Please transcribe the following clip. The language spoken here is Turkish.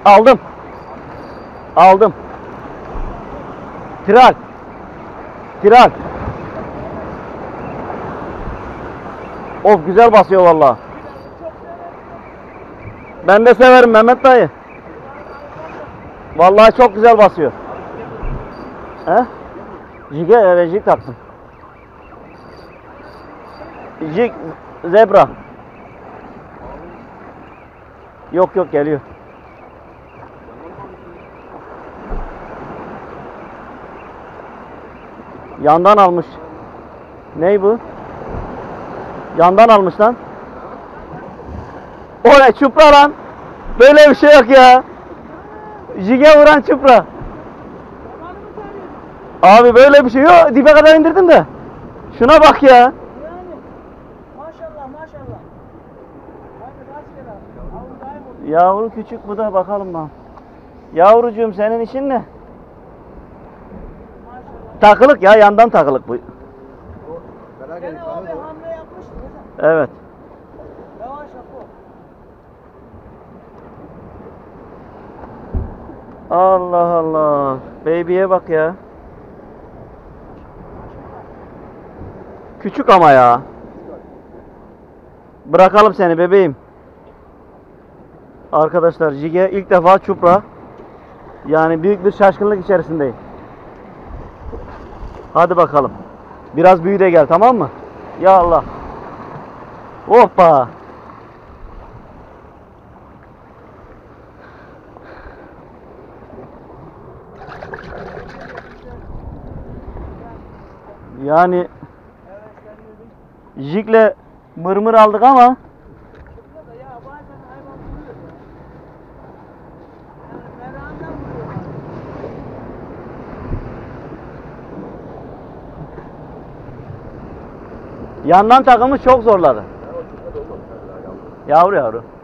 Aldım. Aldım. Tiral. Tiral. Of, güzel basıyor vallahi. Ben de severim Mehmet dayı. Vallahi çok güzel basıyor. He? Jig'e, evet, jig taktım. Jig zebra. Yok yok, geliyor. Yandan almış. Ney bu? Yandan almış lan. O ne, çupra lan. Böyle bir şey yok ya. Jig'e vuran çupra. Abi böyle bir şey yok. Dibe kadar indirdim de. Şuna bak ya. Yani maşallah maşallah. Hadi rastgele abi. Avun daim olsun. Yavru küçük bu da, bakalım lan. Yavrucuğum, senin işin ne? Maşallah. Takılık ya, yandan takılık bu. Gene abi hamle yapmıştı. Evet. Yavaş yap o. Allah Allah. Baby'ye bak ya. Küçük ama ya. Bırakalım seni bebeğim. Arkadaşlar, Jig'e ilk defa çupra. Yani büyük bir şaşkınlık içerisindeyim. Hadi bakalım. Biraz büyü de gel, tamam mı? Ya Allah. Hoppa. Yani Jig'le mırmır aldık ama Ya bazen hayvan vuruyor ya. Yani merakından vuruyor. yandan takımı çok zorladı. Yavru yavru.